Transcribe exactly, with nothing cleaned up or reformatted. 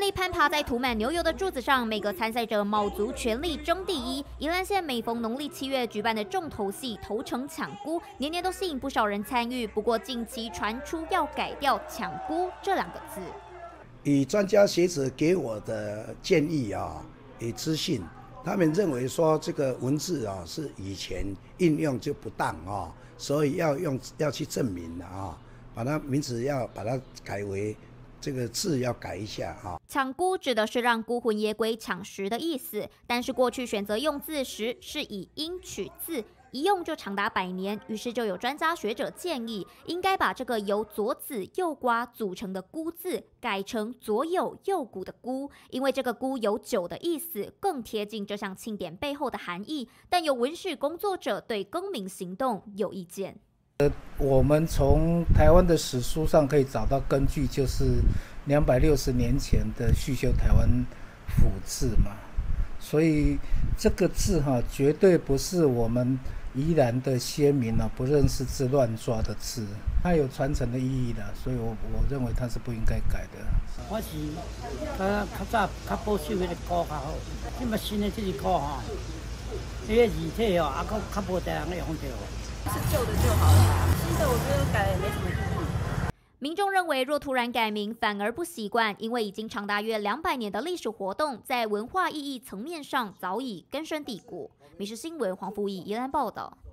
力攀爬在涂满牛油的柱子上，每个参赛者卯足全力争第一。宜兰县每逢农历七月举办的重头戏头城抢菇，年年都吸引不少人参与。不过近期传出要改掉“抢菇”这两个字。 以专家学者给我的建议啊，与资讯，他们认为说这个文字啊是以前应用就不当啊，所以要用要去证明的啊，把它名字要把它改为。这个字要改一下哈。 抢菇指的是让孤魂野鬼抢食的意思，但是过去选择用字时是以音取字，一用就长达百年。于是就有专家学者建议，应该把这个由左子右瓜组成的菇字改成左有右谷的菇，因为这个菇有酒的意思，更贴近这项庆典背后的含义。但有文史工作者对更名行动有意见。 呃，我们从台湾的史书上可以找到根据，就是两百六十年前的续修台湾府志嘛，所以这个字哈，绝对不是我们宜兰的先民啊不认识字乱抓的字，它有传承的意义的，所以我我认为它是不应该改的。 我是较较早较保守迄个歌较好，即么新的这个歌哈，这个字体哦，啊，较较无侪人用着。 是旧的就好了，新的我觉得改也没什么意义。 民众认为，若突然改名，反而不习惯，因为已经长达约两百年的历史活动，在文化意义层面上早已根深蒂固。民视新闻黄福义宜兰报道。